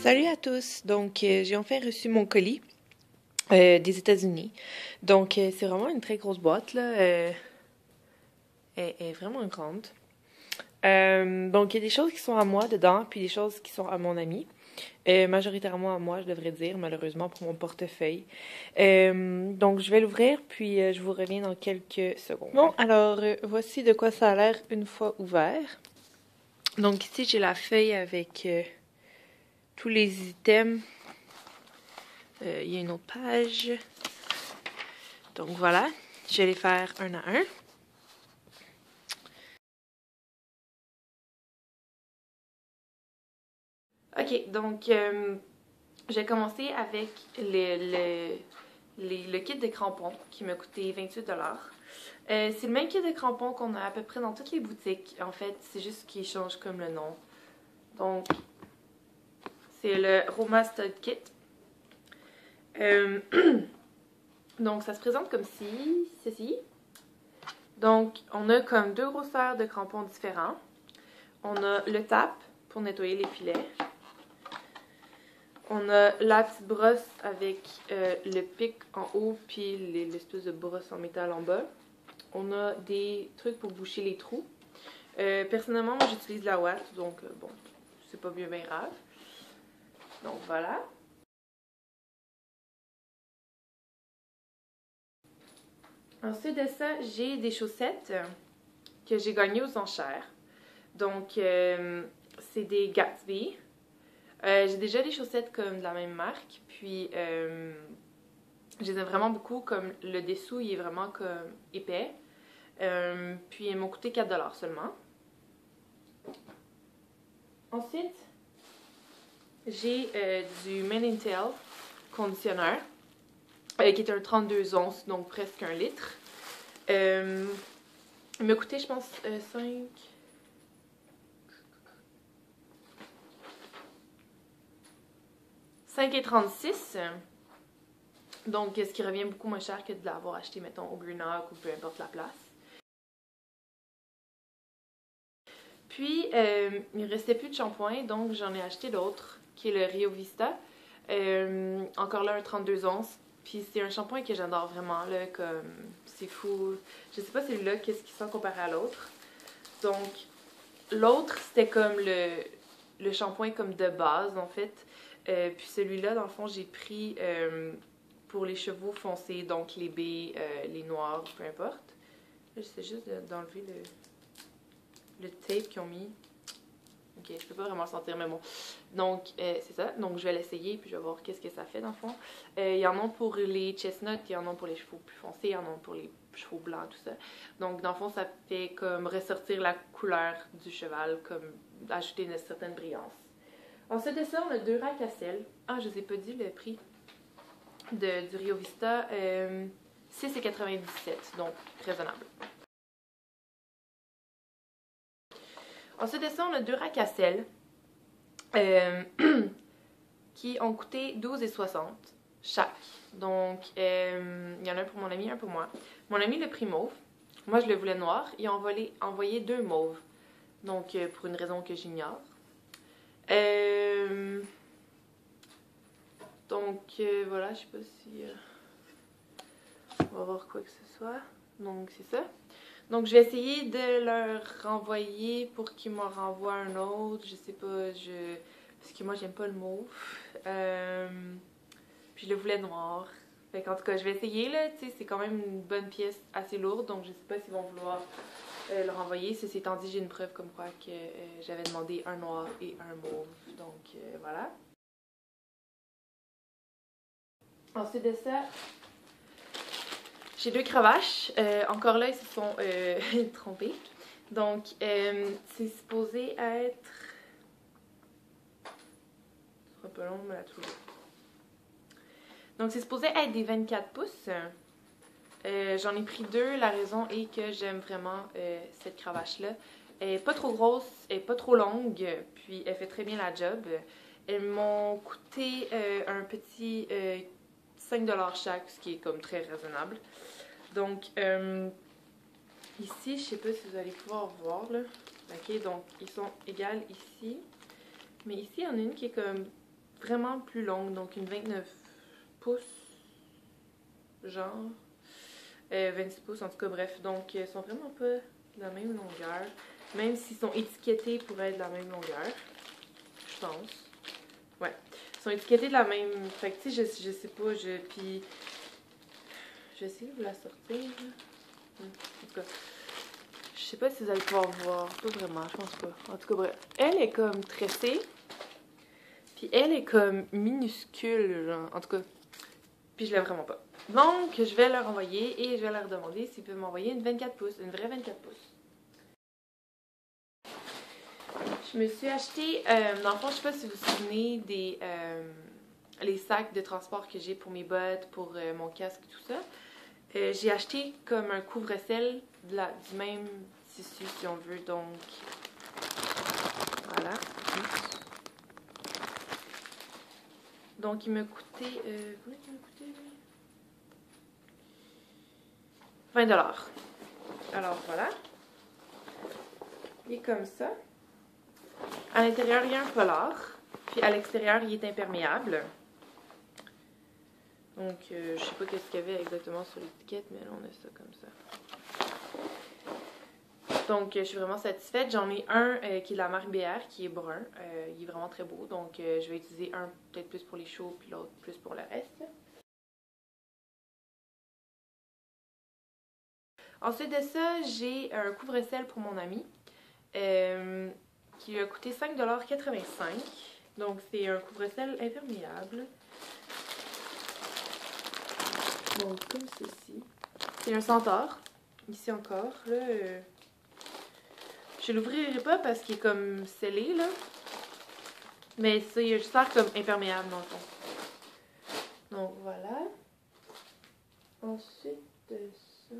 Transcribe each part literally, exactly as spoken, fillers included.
Salut à tous! Donc, euh, j'ai enfin reçu mon colis euh, des États-Unis. Donc, euh, c'est vraiment une très grosse boîte, là. Euh, elle, elle est vraiment grande. Euh, donc, il y a des choses qui sont à moi dedans, puis des choses qui sont à mon ami. Euh, majoritairement à moi, je devrais dire, malheureusement, pour mon portefeuille. Euh, donc, je vais l'ouvrir, puis euh, je vous reviens dans quelques secondes. Bon, alors, euh, voici de quoi ça a l'air une fois ouvert. Donc, ici, j'ai la feuille avec euh, tous les items. Euh, il y a une autre page. Donc voilà, je vais les faire un à un. Ok, donc euh, je vais commencer avec le, le, le, le kit de crampons qui m'a coûté vingt-huit dollars. Euh, c'est le même kit de crampons qu'on a à peu près dans toutes les boutiques. En fait, c'est juste qu'il change comme le nom. Donc, c'est le Roma Stud Kit. Euh, donc, ça se présente comme ci, ceci. Donc, on a comme deux grosseurs de crampons différents. On a le tap pour nettoyer les filets. On a la petite brosse avec euh, le pic en haut puis l'espèce de brosse en métal en bas. On a des trucs pour boucher les trous. Euh, personnellement, moi j'utilise la ouate, donc euh, bon, c'est pas bien bien grave. Donc voilà. Ensuite de ça, j'ai des chaussettes que j'ai gagnées aux enchères. Donc, euh, c'est des Gatsby. Euh, j'ai déjà des chaussettes comme de la même marque, puis euh, je les aime vraiment beaucoup, comme le dessous il est vraiment comme épais. Euh, puis ils m'ont coûté quatre dollars seulement. Ensuite, j'ai euh, du Men in Tail conditionneur, euh, qui est un trente-deux onces, donc presque un litre. Euh, il m'a coûté, je pense, euh, cinq... cinq et trente-six. Donc, ce qui revient beaucoup moins cher que de l'avoir acheté, mettons, au Greenock ou peu importe la place. Puis, euh, il ne restait plus de shampoing, donc j'en ai acheté l'autre, qui est le Rio Vista. Euh, encore là, un trente-deux onces. Puis c'est un shampoing que j'adore vraiment, là, comme c'est fou. Je sais pas celui-là, qu'est-ce qu'il sent comparé à l'autre. Donc, l'autre, c'était comme le, le shampoing comme de base, en fait. Euh, puis celui-là, dans le fond, j'ai pris euh, pour les chevaux foncés, donc les baies, euh, les noirs, peu importe. Là, j'essaie juste d'enlever le, le tape qu'ils ont mis. Ok, je peux pas vraiment le sentir, mais bon. Donc, euh, c'est ça. Donc, je vais l'essayer, puis je vais voir qu'est-ce que ça fait, dans le fond. Euh, il y en a pour les chestnuts, il y en a pour les chevaux plus foncés, il y en a pour les chevaux blancs, tout ça. Donc, dans le fond, ça fait comme ressortir la couleur du cheval, comme ajouter une certaine brillance. Ensuite de ça, on a deux racks à sel. Ah, je vous ai pas dit le prix de, du Rio Vista. Euh, six quatre-vingt-dix-sept, donc raisonnable. Ensuite de ça, on a deux racks à sel euh, qui ont coûté douze soixante chaque. Donc, euh, il y en a un pour mon ami, un pour moi. Mon ami le prix mauve. Moi, je le voulais noir. Ils ont envoyé, envoyé deux mauves. Donc, euh, pour une raison que j'ignore. Euh, donc, euh, voilà, je sais pas si... Euh, on va voir quoi que ce soit. Donc, c'est ça. Donc, je vais essayer de leur renvoyer pour qu'ils m'en renvoient un autre. Je sais pas, je... Parce que moi, j'aime pas le mauve. Euh... Puis, je le voulais noir. Fait qu'en tout cas, je vais essayer, là. Tu sais, c'est quand même une bonne pièce assez lourde. Donc, je sais pas s'ils vont vouloir euh, le renvoyer. Ceci étant dit, j'ai une preuve comme quoi que euh, j'avais demandé un noir et un mauve. Donc, euh, voilà. Ensuite de ça... J'ai deux cravaches. Euh, encore là, ils se sont euh, trompés. Donc, euh, c'est supposé être... Ce sera pas long, mais la trouver. Donc, c'est supposé être des vingt-quatre pouces. Euh, J'en ai pris deux. La raison est que j'aime vraiment euh, cette cravache-là. Elle n'est pas trop grosse, elle n'est pas trop longue, puis elle fait très bien la job. Elles m'ont coûté euh, un petit euh, cinq dollars chaque, ce qui est comme très raisonnable. Donc, euh, ici, je sais pas si vous allez pouvoir voir, là. Ok, donc, ils sont égales ici. Mais ici, il y en a une qui est comme vraiment plus longue, donc une vingt-neuf pouces, genre. Euh, vingt-six pouces, en tout cas, bref. Donc, ils sont vraiment pas de la même longueur. Même s'ils sont étiquetés pour être de la même longueur. Je pense. Ouais. Ils sont étiquetés de la même... Fait que, tu sais, je, je sais pas, je... Puis... Je vais essayer de vous la sortir. En tout cas... Je sais pas si vous allez pouvoir voir. Pas vraiment, je pense pas. En tout cas, bref. Elle est comme tressée. Puis elle est comme minuscule, genre. En tout cas. Puis je l'ai vraiment pas. Donc, je vais leur envoyer et je vais leur demander s'ils peuvent m'envoyer une vingt-quatre pouces. Une vraie vingt-quatre pouces. Je me suis acheté, euh, dans le fond, je sais pas si vous vous souvenez des euh, les sacs de transport que j'ai pour mes bottes, pour euh, mon casque, tout ça. Euh, j'ai acheté comme un couvre-sel de la, du même tissu, si on veut, donc voilà. Donc il m'a coûté, euh, combien il m'a coûté? vingt dollars. Alors voilà. Il est comme ça. À l'intérieur, il y a un polar. Puis à l'extérieur, il est imperméable. Donc, euh, je sais pas qu'est-ce qu'il y avait exactement sur l'étiquette, mais là, on a ça comme ça. Donc, euh, je suis vraiment satisfaite. J'en ai un euh, qui est de la marque B R, qui est brun. Euh, il est vraiment très beau. Donc, euh, je vais utiliser un peut-être plus pour les chauds, puis l'autre plus pour le reste. Ensuite de ça, j'ai un couvre-sel pour mon ami. Euh, qui lui a coûté cinq dollars quatre-vingt-cinq. Donc, c'est un couvre-sel imperméable. Donc, comme ceci. C'est un centaure. Ici encore. Là, euh, je l'ouvrirai pas parce qu'il est comme scellé, là. Mais ça, il sert comme imperméable, dans le fond. Donc, voilà. Ensuite de ça...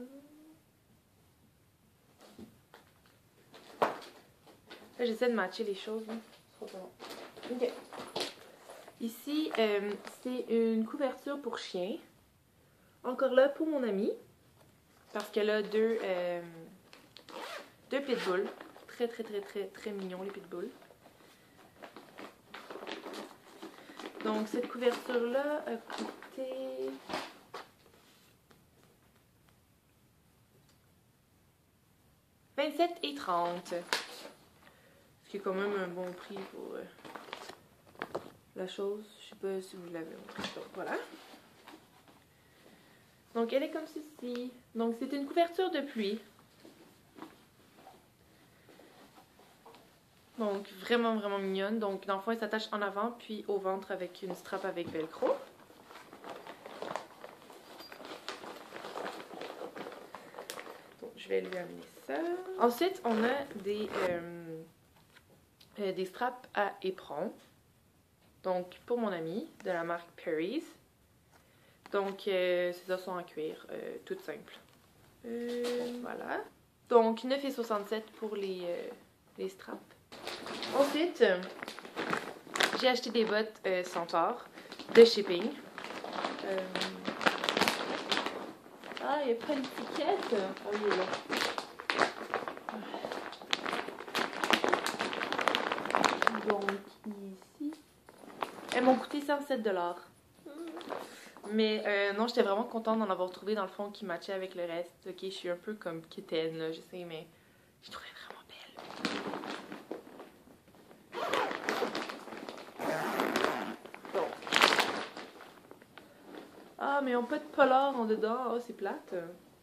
Là, j'essaie de matcher les choses. Hein. C'est trop bon. Ok. Ici, euh, c'est une couverture pour chien. Encore là, pour mon ami. Parce qu'elle a deux, euh, deux pitbulls. Très, très, très, très, très mignons, les pitbulls. Donc, cette couverture-là a coûté... vingt-sept et trente. Ce qui est quand même un bon prix pour euh, la chose. Je sais pas si vous l'avez montré. Donc, voilà. Donc, elle est comme ceci. Donc, c'est une couverture de pluie. Donc, vraiment, vraiment mignonne. Donc, dans le fond, elle s'attache en avant, puis au ventre avec une strap avec velcro. Donc, je vais lui amener ça. Ensuite, on a des, euh, euh, des straps à éperon. Donc, pour mon ami, de la marque Perry's. Donc, euh, ces os sont en cuir, euh, toutes simples. Euh, voilà. Donc, neuf et soixante-sept pour les, euh, les straps. Ensuite, euh, j'ai acheté des bottes euh, Centaure de shipping. Euh... Ah, il n'y a pas d'étiquette. Oh, il est là. Donc, ici. Elles m'ont coûté cent sept dollars. Mais euh, non, j'étais vraiment contente d'en avoir trouvé dans le fond qui matchait avec le reste. Ok, je suis un peu comme kitten, là, je sais, mais je trouvais vraiment belle. Bon. Ah, mais ils n'ont pas de polar en dedans. Oh, c'est plate.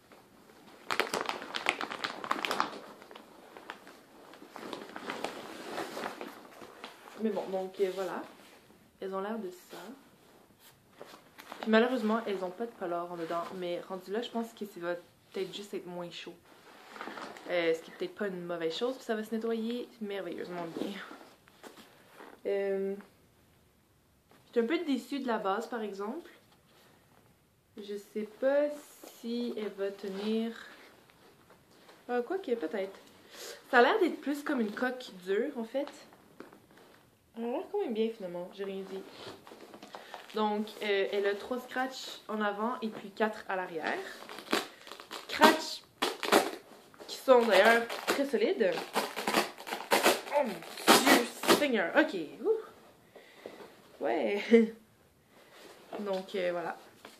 Mais bon, donc euh, voilà. Elles ont l'air de ça. Puis malheureusement, elles n'ont pas de polar en dedans. Mais rendu là, je pense que ça va peut-être juste être moins chaud. Euh, ce qui est peut-être pas une mauvaise chose. Puis ça va se nettoyer merveilleusement bien. Euh, je suis un peu déçue de la base, par exemple. Je sais pas si elle va tenir... Ah, quoi que peut-être. Ça a l'air d'être plus comme une coque dure, en fait. Elle a l'air quand même bien, finalement. J'ai rien dit. Donc, euh, elle a trois scratchs en avant et puis quatre à l'arrière. Scratchs qui sont d'ailleurs très solides. Oh mon Dieu Seigneur! Ok. Ouh. Ouais! Donc euh, voilà.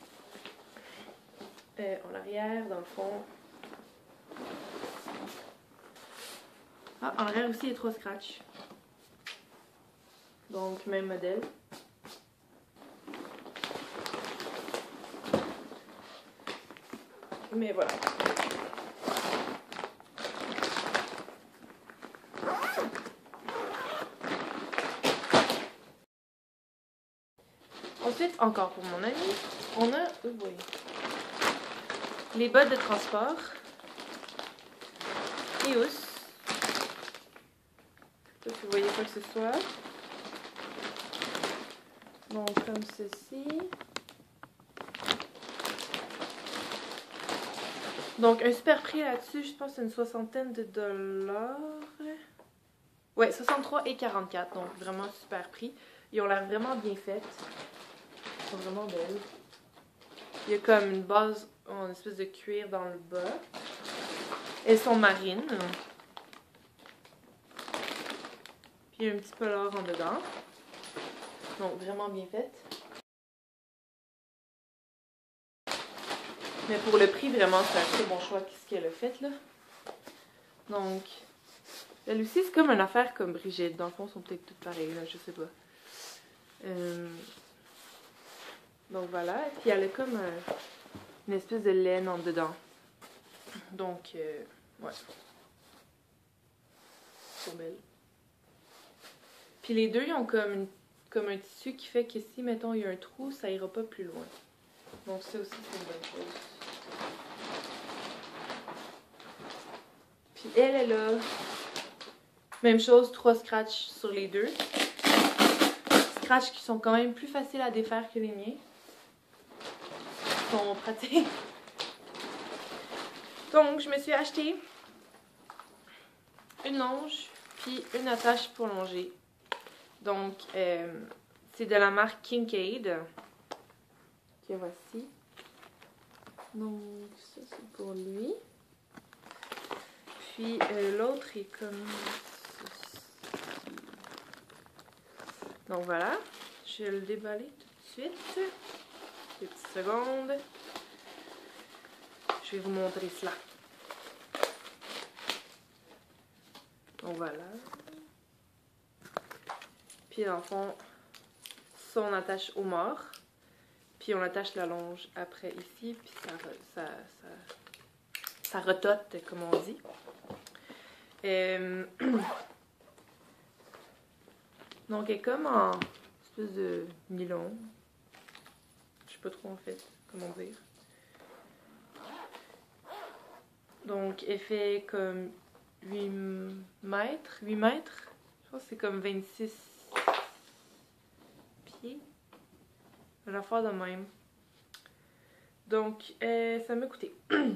Euh, en arrière, dans le fond. Ah, en arrière aussi, il y a trois scratchs. Donc, même modèle. Mais voilà. Ensuite, encore pour mon ami, on a oh boy, les bottes de transport. Eos. Là, vous voyez quoi que ce soit. Donc, comme ceci. Donc, un super prix là-dessus, je pense que c'est une soixantaine de dollars. Ouais, soixante-trois et quarante-quatre, donc vraiment super prix. Ils ont l'air vraiment bien faites. Ils sont vraiment belles. Il y a comme une base, oh, une espèce de cuir dans le bas. Elles sont marines. Puis il y a un petit polar en dedans. Donc vraiment bien faites. Mais pour le prix, vraiment, c'est un très bon choix qu'est-ce qu'elle a fait là. Donc, elle aussi, c'est comme une affaire comme Brigitte. Dans le fond, elles sont peut-être toutes pareilles, là, je sais pas. Euh... Donc voilà. Et puis elle a comme un... une espèce de laine en dedans. Donc, euh... ouais. Ils sont belles. Puis les deux, ils ont comme, une... comme un tissu qui fait que si, mettons, il y a un trou, ça ira pas plus loin. Donc ça aussi, c'est une bonne chose. Puis elle, elle a... même chose, trois scratchs sur les deux. Scratchs qui sont quand même plus faciles à défaire que les miens. Ils sont pratiques. Donc, je me suis acheté une longe, puis une attache pour longer. Donc, euh, c'est de la marque Kincaid. Que voici. Donc, ça, c'est pour lui. Puis, euh, l'autre est comme ceci. Donc, voilà. Je vais le déballer tout de suite. Deux petites secondes. Je vais vous montrer cela. Donc, voilà. Puis, dans le fond, ça, on attache au mort. Puis, on attache la longe après ici. Puis, ça, ça, ça, ça retote, comme on dit. Euh... Donc, elle est comme en espèce de nylon. Je sais pas trop, en fait, comment dire. Donc, elle fait comme huit mètres. huit mètres. Je pense que c'est comme vingt-six pieds. Une affaire de même. Donc, euh, ça m'a coûté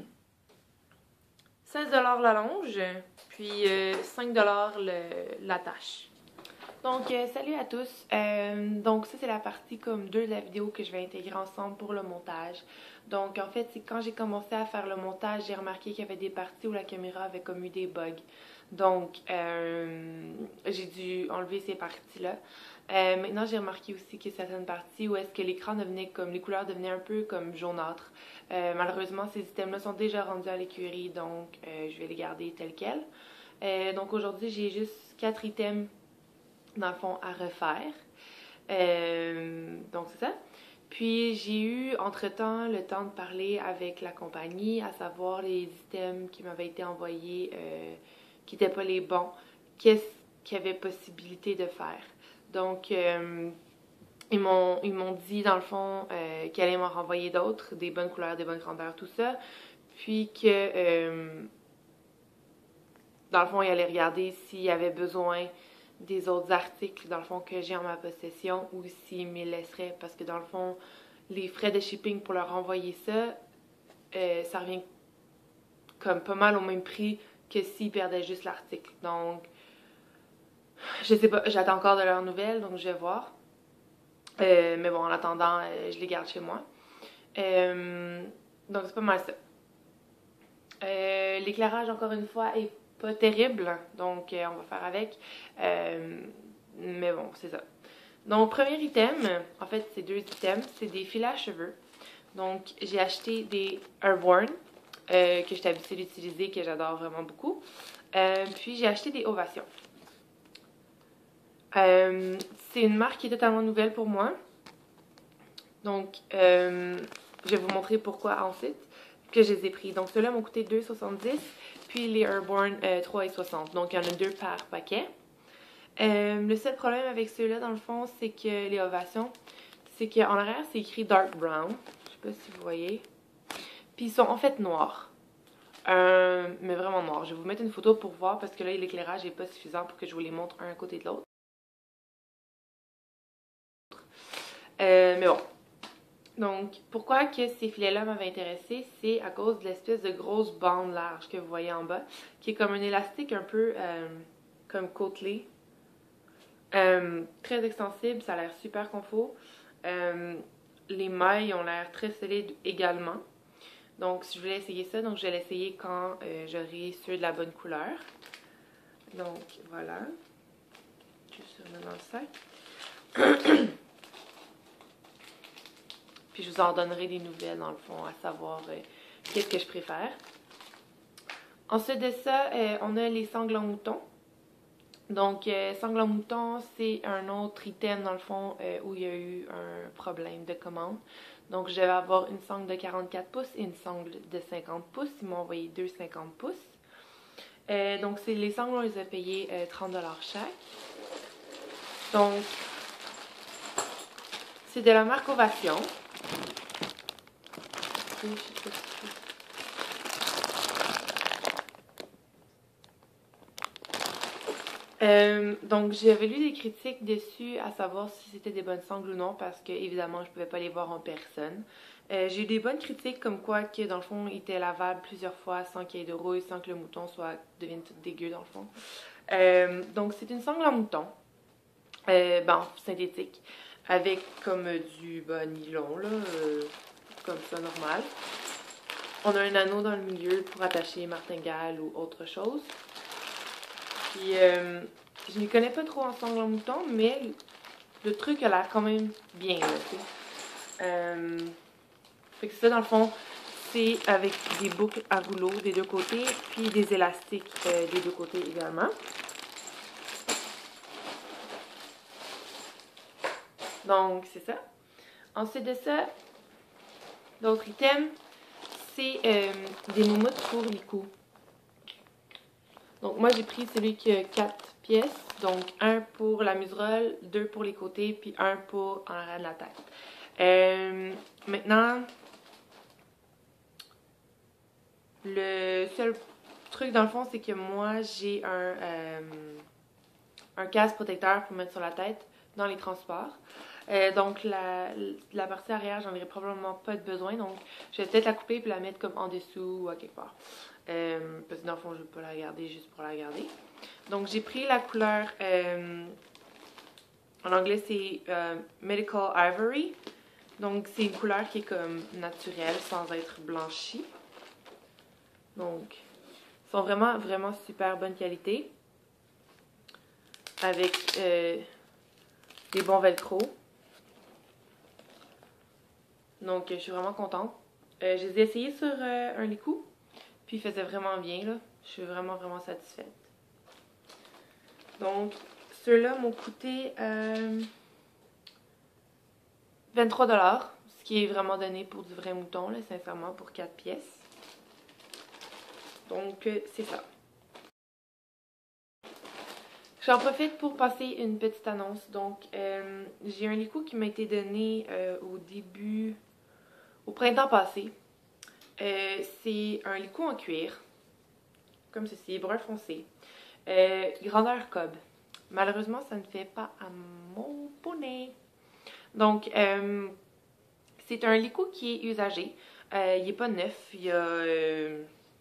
seize dollars la longe, puis euh, cinq dollars l'attache. Donc, euh, salut à tous. Euh, donc, ça, c'est la partie comme deux de la vidéo que je vais intégrer ensemble pour le montage. Donc, en fait, c'est quand j'ai commencé à faire le montage, j'ai remarqué qu'il y avait des parties où la caméra avait comme eu des bugs. Donc, euh, j'ai dû enlever ces parties-là. Euh, maintenant, j'ai remarqué aussi qu'il y a certaines parties où est-ce que l'écran devenait comme, les couleurs devenaient un peu comme jaunâtre. Euh, malheureusement, ces items-là sont déjà rendus à l'écurie, donc euh, je vais les garder tels quels. Euh, donc, aujourd'hui, j'ai juste quatre items dans le fond, à refaire. Euh, donc, c'est ça. Puis, j'ai eu, entre-temps, le temps de parler avec la compagnie, à savoir les items qui m'avaient été envoyés, euh, qui n'étaient pas les bons. Qu'est-ce qu'il y avait possibilité de faire? Donc, euh, ils m'ont ils m'ont dit, dans le fond, euh, qu'ils allaient m'en renvoyer d'autres, des bonnes couleurs, des bonnes grandeurs, tout ça. Puis que, euh, dans le fond, ils allaient regarder s'il y avait besoin des autres articles, dans le fond, que j'ai en ma possession ou s'ils me laisseraient, parce que dans le fond, les frais de shipping pour leur envoyer ça, euh, ça revient comme pas mal au même prix que s'ils perdaient juste l'article. Donc, je sais pas, j'attends encore de leurs nouvelles, donc je vais voir. Euh, mais bon, en attendant, euh, je les garde chez moi. Euh, donc, c'est pas mal ça. Euh, L'éclairage, encore une fois, est pas terrible, donc euh, on va faire avec. Euh, mais bon, c'est ça. Donc, premier item, en fait, c'est deux items, c'est des filets à cheveux. Donc, j'ai acheté des Airborne, euh, que j'étais habituée d'utiliser, que j'adore vraiment beaucoup. Euh, puis, j'ai acheté des Ovations. Euh, c'est une marque qui est totalement nouvelle pour moi. Donc, euh, je vais vous montrer pourquoi ensuite que je les ai pris. Donc, ceux-là m'ont coûté deux soixante-dix, puis les Airborne euh, trois soixante. Donc, il y en a deux par paquet. Euh, le seul problème avec ceux-là, dans le fond, c'est que les Ovations, c'est qu'en arrière, c'est écrit Dark Brown. Je sais pas si vous voyez. Puis, ils sont en fait noirs. Euh, mais vraiment noirs. Je vais vous mettre une photo pour voir parce que là, l'éclairage n'est pas suffisant pour que je vous les montre un à côté de l'autre. Euh, mais bon. Donc, pourquoi que ces filets-là m'avaient intéressé, c'est à cause de l'espèce de grosse bande large que vous voyez en bas, qui est comme un élastique un peu euh, comme côtelé. Euh, très extensible, ça a l'air super confort. Euh, les mailles ont l'air très solides également. Donc, si je voulais essayer ça, donc je vais l'essayer quand euh, j'aurai ceux de la bonne couleur. Donc, voilà. Juste remettre dans le sac. Puis je vous en donnerai des nouvelles, dans le fond, à savoir euh, qu'est-ce que je préfère. Ensuite de ça, euh, on a les sangles en mouton. Donc, euh, sangles en mouton, c'est un autre item, dans le fond, euh, où il y a eu un problème de commande. Donc, je vais avoir une sangle de quarante-quatre pouces et une sangle de cinquante pouces. Ils m'ont envoyé deux cinquante pouces. Euh, donc, c'est les sangles, on les a payées euh, trente dollars chaque. Donc, c'est de la marque Ovation. Euh, donc, j'avais lu des critiques dessus à savoir si c'était des bonnes sangles ou non parce que, évidemment, je pouvais pas les voir en personne. Euh, j'ai eu des bonnes critiques comme quoi que, dans le fond, ils étaient lavables plusieurs fois sans qu'il y ait de rouille, sans que le mouton soit devienne tout dégueu, dans le fond. Euh, donc, c'est une sangle en mouton, euh, ben, synthétique, avec comme du ben, nylon, là, euh, comme ça, normal. On a un anneau dans le milieu pour attacher martingale ou autre chose. Puis, euh, je ne connais pas trop en sangle en mouton, mais le truc a l'air quand même bien, là, tu sais. Euh, fait que ça, dans le fond, c'est avec des boucles à rouleau des deux côtés, puis des élastiques euh, des deux côtés également. Donc, c'est ça. Ensuite de ça, l'autre item, c'est euh, des moumoutes pour les coups. Donc, moi, j'ai pris celui qui a quatre pièces. Donc, un pour la muserolle, deux pour les côtés, puis un pour en arrière de la tête. Euh, maintenant, le seul truc dans le fond, c'est que moi, j'ai un, euh, un casque protecteur pour mettre sur la tête dans les transports. Euh, donc, la, la partie arrière, j'en aurais probablement pas de besoin. Donc, je vais peut-être la couper puis la mettre comme en dessous ou à quelque part. Euh, parce que dans le fond, je ne veux pas la garder juste pour la garder. Donc, j'ai pris la couleur, euh, en anglais, c'est euh, Medical Ivory. Donc, c'est une couleur qui est comme naturelle sans être blanchie. Donc, ils sont vraiment, vraiment super bonne qualité. Avec euh, des bons velcro. Donc, je suis vraiment contente. Euh, je les ai essayés sur euh, un licou. Puis, il faisait vraiment bien, là. Je suis vraiment, vraiment satisfaite. Donc, ceux-là m'ont coûté euh, vingt-trois dollars. Ce qui est vraiment donné pour du vrai mouton, là, sincèrement, pour quatre pièces. Donc, euh, c'est ça. J'en profite pour passer une petite annonce. Donc, euh, j'ai un licou qui m'a été donné euh, au début, au printemps passé. Euh, c'est un licou en cuir, comme ceci, brun foncé, euh, grandeur cob. Malheureusement, ça ne fait pas à mon poney. Donc, euh, c'est un licou qui est usagé. Euh, il n'est pas neuf. Il y a... Euh,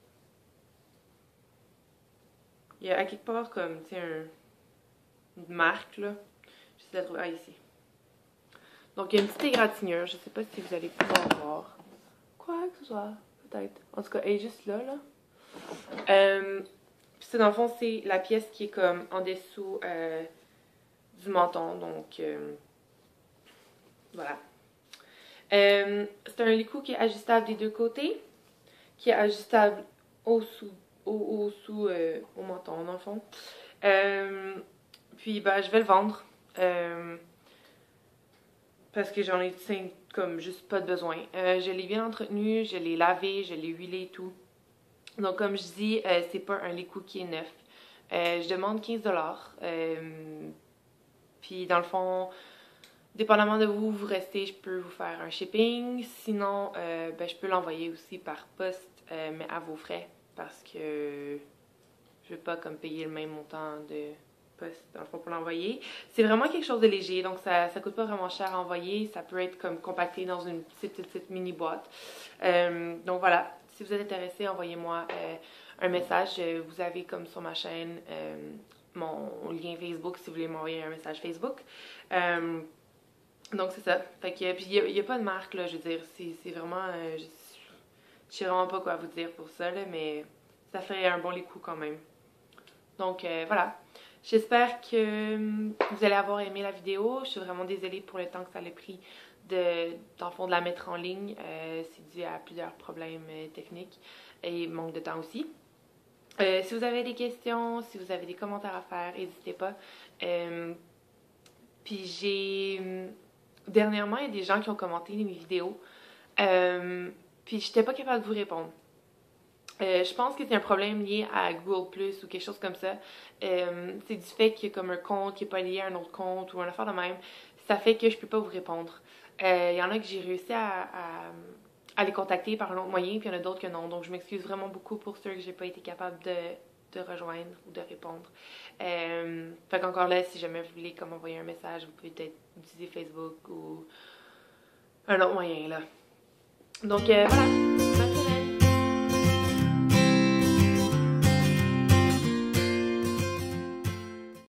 il y a à quelque part comme, tu sais, un, une marque, là. J'essaie de la trouver. Ah, ici. Donc, il y a une petite égratignure. Je ne sais pas si vous allez pouvoir voir. Quoi que ce soit, peut-être. En tout cas, elle est juste là, là. Euh, Puis ça, dans le fond, c'est la pièce qui est comme en dessous euh, du menton. Donc, euh, Voilà. Euh, c'est un licou qui est ajustable des deux côtés, qui est ajustable au-sous, au, au, sous, euh, au menton, dans le fond. Euh, puis, ben, je vais le vendre. Euh, parce que j'en ai, comme, juste pas de besoin. Euh, je l'ai bien entretenu, je l'ai lavé, je l'ai huilé et tout. Donc, comme je dis, euh, c'est pas un licou qui est neuf. Euh, je demande quinze dollars. Euh, puis, dans le fond, dépendamment de où vous restez, je peux vous faire un shipping. Sinon, euh, ben, je peux l'envoyer aussi par poste, euh, mais à vos frais. Parce que je veux pas comme payer le même montant de poste dans le fond pour l'envoyer. C'est vraiment quelque chose de léger, donc ça, ça coûte pas vraiment cher à envoyer. Ça peut être comme compacté dans une petite, petite, petite mini boîte. Euh, donc voilà, si vous êtes intéressé, envoyez-moi euh, un message. Vous avez comme sur ma chaîne euh, mon lien Facebook si vous voulez m'envoyer un message Facebook. Euh, donc c'est ça. Fait que, puis il n'y a, a pas de marque, là, je veux dire, c'est vraiment... Euh, je, je sais vraiment pas quoi vous dire pour ça, là, mais ça fait un bon licou quand même. Donc euh, voilà. J'espère que vous allez avoir aimé la vidéo. Je suis vraiment désolée pour le temps que ça a pris de, dans le fond, de la mettre en ligne. Euh, c'est dû à plusieurs problèmes euh, techniques et manque de temps aussi. Euh, si vous avez des questions, si vous avez des commentaires à faire, n'hésitez pas. Euh, puis j'ai... Dernièrement, il y a des gens qui ont commenté mes vidéos. Euh, puis j'étais pas capable de vous répondre. Euh, je pense que c'est un problème lié à Google Plus ou quelque chose comme ça. Euh, c'est du fait qu'il y a comme un compte qui n'est pas lié à un autre compte ou un affaire de même. Ça fait que je peux pas vous répondre. Euh, Il y en a que j'ai réussi à, à, à les contacter par un autre moyen, puis il y en a d'autres que non. Donc je m'excuse vraiment beaucoup pour ceux que j'ai pas été capable de, de rejoindre ou de répondre. Euh, fait qu'encore là, si jamais vous voulez comme envoyer un message, vous pouvez peut-être utiliser Facebook ou un autre moyen là. Donc euh, voilà.